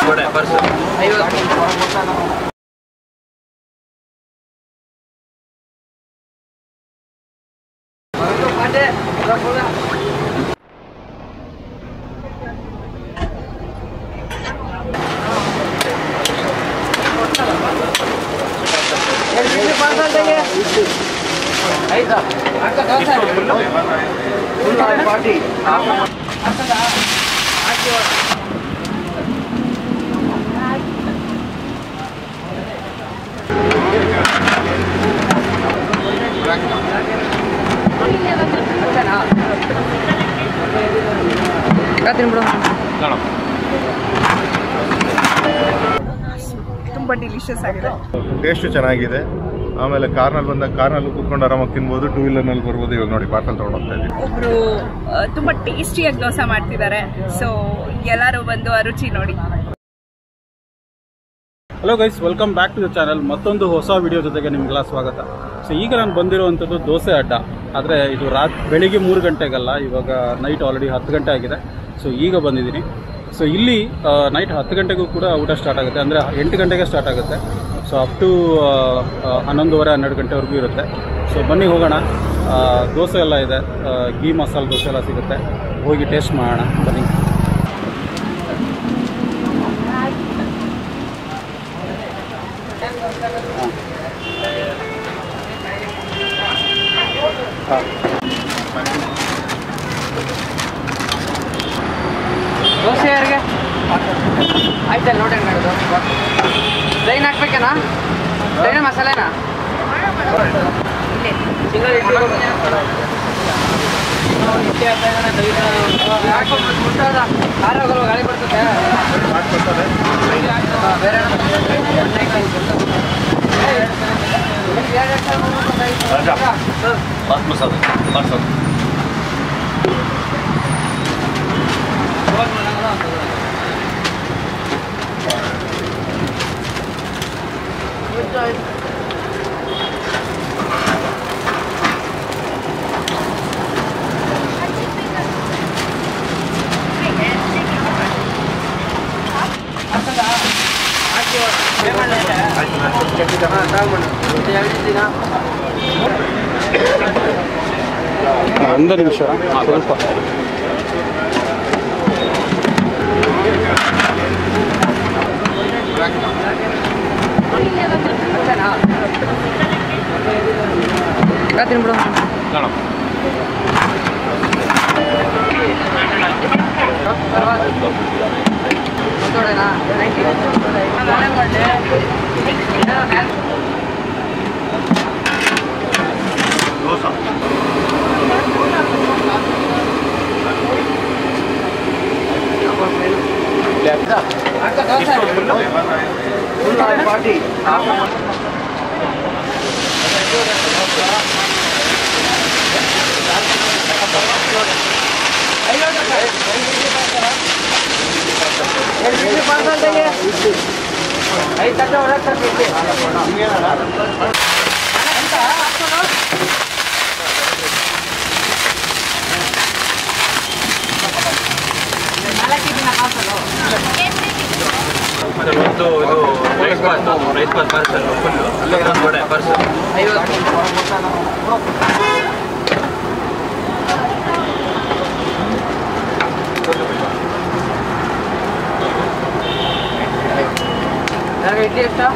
ತುಂಬಾ ಡಿಲಿಷಿಯಸ್ ಆಗಿದೆ. ಟೇಸ್ಟ್ ಚೆನ್ನಾಗಿದೆ. ಆಮೇಲೆ ಕಾರ್ನಲ್ಲಿ ಕೂತ್ಕೊಂಡು ಆರಾಮಾಗಿ ತಿನ್ಬೋದು. ಟೂ ವೀಲರ್ನಲ್ಲಿ ಬರ್ಬೋದು. ಇವಾಗ ನೋಡಿ ಪಾರ್ಸಲ್ ತಗೊಂಡು ಹೋಗ್ತಾ ಇದ್ದೀವಿ. ಒಬ್ರು ತುಂಬಾ ಟೇಸ್ಟಿಯಾಗಿ ದೋಸೆ ಮಾಡ್ತಿದ್ದಾರೆ. ಸೊ ಎಲ್ಲರೂ ಬಂದು ಆ ರುಚಿ ನೋಡಿ. Hello guys, welcome back to the channel. ಮತ್ತೊಂದು ಹೊಸ ವಿಡಿಯೋ ಜೊತೆಗೆ ನಿಮಗೆಲ್ಲ ಸ್ವಾಗತ. ಸೊ ಈಗ ನಾನು ಬಂದಿರುವಂಥದ್ದು ದೋಸೆ ಅಡ್ಡ. ಆದರೆ ಇದು ಬೆಳಿಗ್ಗೆ 3 ಗಂಟೆಗಲ್ಲ, ಇವಾಗ ನೈಟ್ ಆಲ್ರೆಡಿ 10 ಗಂಟೆ ಆಗಿದೆ. ಸೊ ಈಗ ಬಂದಿದ್ದೀನಿ. ಸೊ ಇಲ್ಲಿ ನೈಟ್ 10 ಗಂಟೆಗೂ ಕೂಡ ಊಟ ಸ್ಟಾರ್ಟ್ ಆಗುತ್ತೆ. ಅಂದರೆ 8 ಗಂಟೆಗೆ ಸ್ಟಾರ್ಟ್ ಆಗುತ್ತೆ. ಸೊ ಅಪ್ ಟು 11:30-12 ಗಂಟೆವರೆಗೂ ಇರುತ್ತೆ. ಸೊ ಬನ್ನಿ ಹೋಗೋಣ. ದೋಸೆ ಎಲ್ಲ ಇದೆ, ಘೀ ಮಸಾಲ ದೋಸೆ ಎಲ್ಲ ಸಿಗುತ್ತೆ. ಹೋಗಿ ಟೇಸ್ಟ್ ಮಾಡೋಣ ಬನ್ನಿ. ದೋಸೆ ಯಾರಿಗೆ ಆಯ್ತಲ್ಲ ನೋಡಿ ಮಾಡೋದು. ಪ್ಲೈನ್ ಹಾಕ್ಬೇಕೇನಾ? ಪ್ಲೈನ್ ಮಸಾಲೆನಾ? ಸಿಂಗಲ್ ಖಾರ ಹೋಗಲ್ವ? ಗಾಳಿ ಬರ್ತದೆ ಬೇರೆ ಒಂದು ನಿಮಿಷ ಸ್ವಲ್ಪ ತಿನ್ಬಿಡು. ಪಾರ್ಟಿ ಒಂದು ಇದು ರೈಸ್ ಬಾತ್ ಪಾರ್ಸಲ್ ಫುಲ್ಲು ಅಲ್ಲೇ ವಡೆ ಪಾರ್ಸಲ್ 50. ಇಡ್ಲಿ ಎಷ್ಟು?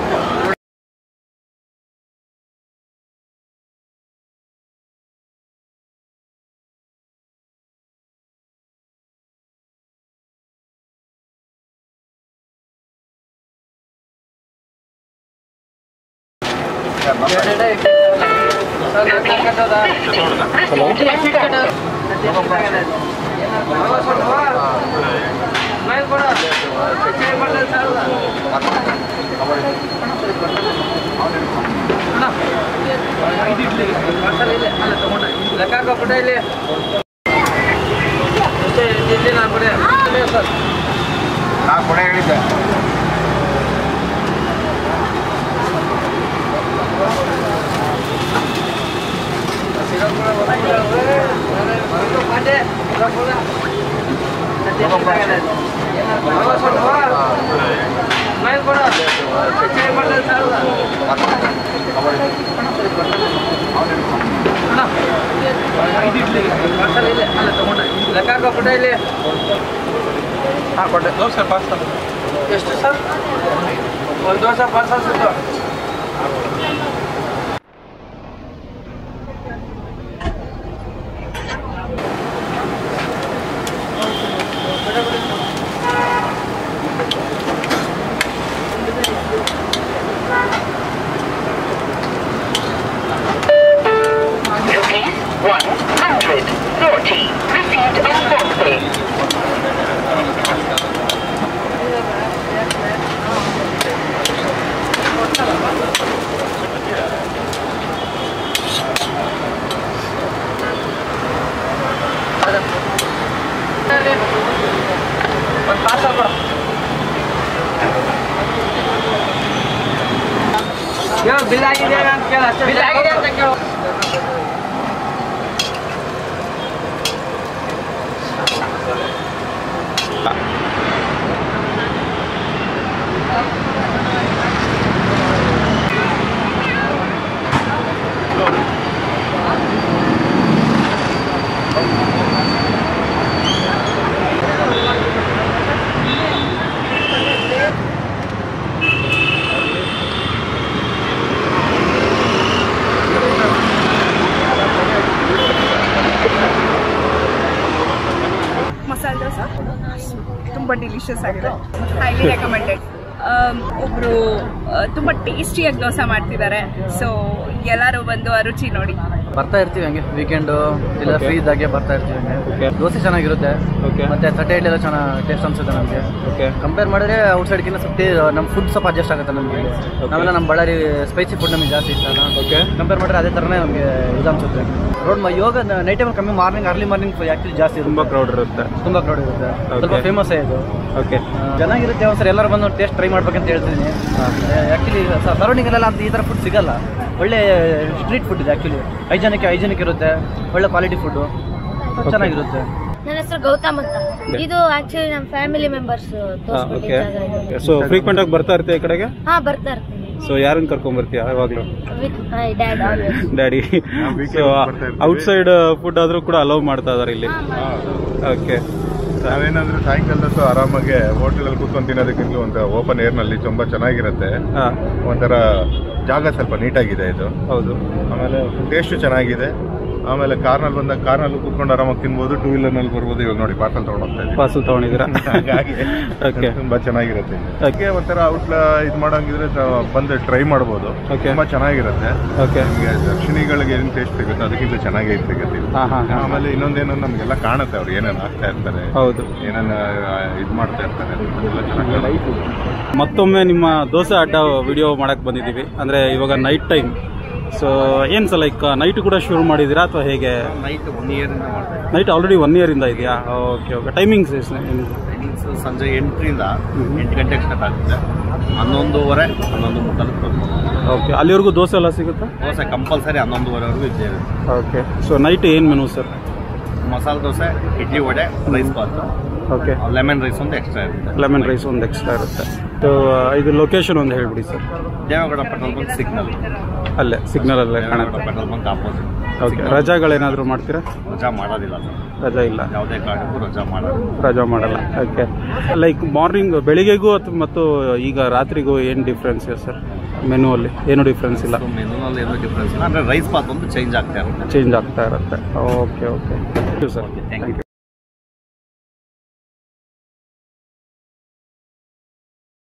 ಊಟ ಇಲ್ಲಿ ಹಾಂ ಕೊಟ್ಟೆ ದೋಸೆ ಪಾರ್ಸಲ್ ಎಷ್ಟು ಸರ್? ಒಂದು ದೋಸೆ ಪಾರ್ಸಲ್ ಸಿಕ್ತು. ಒಂದು ಪಾರ್ಸಲ್ ಕೊಡು. ಬಿಲ್ ಆಗಿದೆ ಅಂತ ಕೇಳು ಅಷ್ಟೇ. ಬಿಲ್ ಆಗಿದೆ ಅಂತ ಕೇಳು. ಮಸಾಲ ದೋಸೆ ತುಂಬ ಡಿಲಿಷಿಯಸ್ ಆಗಿದೆ, ಹೈಲಿ ರೆಕಮೆಂಡೆಡ್. ಒಬ್ರು ತುಂಬ ಟೇಸ್ಟಿಯಾಗಿ ದೋಸೆ ಮಾಡ್ತಿದ್ದಾರೆ, ಸೊ ಎಲ್ಲರೂ ಬಂದು ಆ ರುಚಿ ನೋಡಿ. ಬರ್ತಾ ಇರ್ತೀವಿ ಹಂಗೆ ವೀಕೆಂಡ್ ಇಲ್ಲ ಫ್ರೀ ಇದ್ದಾಗೆ ಬರ್ತಾ ಇರ್ತೀವಿ ಹಂಗೆ. ದೋಸೆ ಚೆನ್ನಾಗಿರುತ್ತೆ, ಮತ್ತೆ ತಟ್ಟೆ ಇಡ್ಲಿ ಎಲ್ಲ ಚೆನ್ನಾಗಿ ಟೇಸ್ಟ್ ಅನ್ಸುತ್ತೆ ನಮಗೆ. ಕಂಪೇರ್ ಮಾಡಿದ್ರೆ ಔಟ್ ಸೈಡ್ಗಿಂತ ಸ್ವಲ್ಪ ನಮ್ಮ ಫುಡ್ ಸ್ವಲ್ಪ ಅಡ್ಜಸ್ಟ್ ಆಗುತ್ತೆ ನಮಗೆ. ನಾವೆಲ್ಲ ನಮ್ಮ ಬಳ್ಳಾರಿ ಸ್ಪೈಸಿ ಫುಡ್ ನಮಗೆ ಜಾಸ್ತಿ ಇಷ್ಟ ಅಲ್ಲ. ಕಂಪೇರ್ ಮಾಡಿದ್ರೆ ಅದೇ ಥರನೇ ನಮಗೆ ಇದು ಅನ್ಸುತ್ತೆ. ರೋಡ್ ಯೋಗ ನೈಟ್ ಟೈಮ್ ಕಮ್ಮಿ, ಅರ್ಲಿ ಮಾರ್ನಿಂಗ್ ಆ್ಯಕ್ಚುಲಿ ಜಾಸ್ತಿ ತುಂಬ ಕ್ರೌಡ್ ಇರುತ್ತೆ. ಸ್ವಲ್ಪ ಫೇಮಸ್ ಇದು. ಚೆನ್ನಾಗಿರುತ್ತೆ. ಒಂದ್ಸರಿ ಎಲ್ಲರೂ ಬಂದು ಟೇಸ್ಟ್ ಟ್ರೈ ಮಾಡ್ಬೇಕಂತ ಹೇಳ್ತೀನಿ. ಆ್ಯಕ್ಚುಲಿ ಸರೌಂಡಿಂಗಲ್ಲೆಲ್ಲ ಅಂತ ಈ ಥರ ಫುಡ್ ಸಿಗಲ್ಲ. ಒಳ್ಳೆ ಸ್ಟ್ರೀಟ್ ಫುಡ್ ಇದೆ ಆ್ಯಕ್ಚುಲಿ. ಹೈಜೆನಿಕ್ ಇರುತ್ತೆ, ಒಳ್ಳೆ ಕ್ವಾಲಿಟಿ ಫುಡ್ ಚೆನ್ನಾಗಿರುತ್ತೆ. ನನ್ನ ಹೆಸರು ಗೌತಮ್ ಅಂತ. ಇದು ಆಕ್ಚುಲಿ ನಮ್ಮ ಫ್ಯಾಮಿಲಿ ಮೆಂಬರ್ಸ್. ಸೊ ಫ್ರೀಕ್ವೆಂಟ್ ಆಗಿ ಬರ್ತಾ ಇರ್ತೀಯ ಈ ಕಡೆಗೆ? ಹಾ, ಬರ್ತಾ ಇರ್ತೀನಿ. ಸೊ ಯಾರನ್ನ ಕರ್ಕೊಂಡ್ ಬರ್ತೀಯ ಯಾವಾಗ್ಲೂ? With my dad always. Daddy. So outside food ಆದ್ರೂ ಕೂಡ ಅಲೌ ಮಾಡ್ತಾ ಇದಾರೆ ಇಲ್ಲಿ? ಓಕೆ. ನಾವೇನಂದ್ರೆ ಸಾಯಂಕಾಲದತ್ತು ಆರಾಮಾಗಿ ಹೋಟೆಲಲ್ಲಿ ಕೂತ್ಕೊಂಡು ತಿನ್ನೋದಕ್ಕಿಂತ ಒಂದು ಓಪನ್ ಏರ್ ನಲ್ಲಿ ತುಂಬಾ ಚೆನ್ನಾಗಿರುತ್ತೆ. ಒಂಥರ ಜಾಗ ಸ್ವಲ್ಪ ನೀಟಾಗಿದೆ ಇದು. ಹೌದು. ಆಮೇಲೆ ಟೇಸ್ಟ್ ಚೆನ್ನಾಗಿದೆ. ಆಮೇಲೆ ಕಾರ್ನಲ್ಲಿ ಕೂತ್ಕೊಂಡು ಆರಾಮಾಗಿ ತಿನ್ಬೋದು. ಟೂ ವೀಲರ್ ನಲ್ಲಿ ಬರ್ಬೋದು. ಇವಾಗ ನೋಡಿ ಪಾರ್ಸಲ್ ತಗೊಂಡೋಗ್ತಾ ಇದ್ದೀವಿ. ಪಾರ್ಸಲ್ ತಗೊಂಡಿದ್ದೀರಾ? ಹಾಗಾಗಿ ತುಂಬಾ ಚೆನ್ನಾಗಿರುತ್ತೆ. ಅದಕ್ಕೆ ಒಂಥರ ಔಟ್ಲ ಇದು ಮಾಡಂಗಿದ್ರೆ ಬಂದು ಟ್ರೈ ಮಾಡ್ಬೋದು. ತುಂಬಾ ಚೆನ್ನಾಗಿರುತ್ತೆ. ನಿಮಗೆ ದರ್ಶಿನಿಗಳಿಗೆ ಏನ್ ಟೇಸ್ಟ್ ಸಿಗುತ್ತೆ ಅದಕ್ಕಿಂತ ಚೆನ್ನಾಗಿ ಸಿಗುತ್ತೆ. ಆಮೇಲೆ ಇನ್ನೊಂದೇನೋ ನಮ್ಗೆಲ್ಲ ಕಾಣುತ್ತೆ ಅವ್ರು ಏನೇನು ಆಗ್ತಾ ಇರ್ತಾರೆ, ಹೌದು, ಏನೇನು ಇದು ಮಾಡ್ತಾ ಇರ್ತಾರೆ, ಅದೆಲ್ಲ ಚೆನ್ನಾಗಿ. ಮತ್ತೊಮ್ಮೆ ನಿಮ್ಮ ದೋಸೆ ಅಡ್ಡ ವಿಡಿಯೋ ಮಾಡಕ್ ಬಂದಿದ್ದೀವಿ. ಅಂದ್ರೆ ಇವಾಗ ನೈಟ್ ಟೈಮ್. ಸೊ ಏನ್ ಸರ್ ಲೈಕ್ ನೈಟ್ ಕೂಡ ಶುರು ಮಾಡಿದ್ದೀರಾ ಅಥವಾ ಹೇಗೆ? ನೈಟ್ ಆಲ್ರೆಡಿ 1 year ಇಂದ ಇದೆಯಾ? ಓಕೆ. ಟೈಮಿಂಗ್ಸ್ ಸಂಜೆ 8ರಿಂದ 8 ಗಂಟೆಗೆ ಸ್ಟಾರ್ಟ್ ಆಗುತ್ತೆ. 11:30 11:30. ಓಕೆ. ಅಲ್ಲಿವರೆಗೂ ದೋಸೆ ಎಲ್ಲ ಸಿಗುತ್ತಾ? ದೋಸೆ ಕಂಪಲ್ಸರಿ 11:30ವರೆಗೂ ಇದ್ದೇ ಇರುತ್ತೆ. ಓಕೆ. ಸೊ ನೈಟ್ ಏನು menu sir? Masala dosa, idli vada, rice bath. Okay. Lemon rice ಒಂದು ಎಕ್ಸ್ಟ್ರಾ ಇರುತ್ತೆ. ಲೆಮನ್ ರೈಸ್ ಒಂದು ಎಕ್ಸ್ಟ್ರಾ ಇರುತ್ತೆ. ಸೊ ಇದು ಲೊಕೇಶನ್ ಒಂದು ಹೇಳ್ಬಿಡಿ sir. Devegowda petrol bunk signal. ಅಲ್ಲೇ ಸಿಗ್ನಲ್ ಅಲ್ಲೇ ಕಾಣುತ್ತೆ. Petrol bunk opposite. ಓಕೆ. ರಜಾಗಳೇನಾದರೂ ಮಾಡ್ತೀರಾ? ರಜಾ ಮಾಡೋದಿಲ್ಲ ಸರ್. ರಜಾ ಇಲ್ಲ, ಯಾವುದೇ ಕಾರಣಕ್ಕೂ ರಜಾ ಮಾಡಲ್ಲ. ಓಕೆ. ಲೈಕ್ ಮಾರ್ನಿಂಗ್ ಬೆಳಿಗ್ಗೆಗೂ ಮತ್ತು ಈಗ ರಾತ್ರಿಗೂ ಏನು ಡಿಫ್ರೆನ್ಸ್ ಇದೆ ಸರ್ ಮೆನು ಅಲ್ಲಿ? ಏನು ಡಿಫ್ರೆನ್ಸ್ ಇಲ್ಲ. ಮೆನುನಲ್ಲಿ ಏನೂ ಡಿಫ್ರೆನ್ಸ್ ಇಲ್ಲ. ಅಂದರೆ ರೈಸ್ ಬಾತ್ ಒಂದು ಚೇಂಜ್ ಆಗ್ತಾ ಇರುತ್ತೆ. Okay. Thank you sir. Thank you.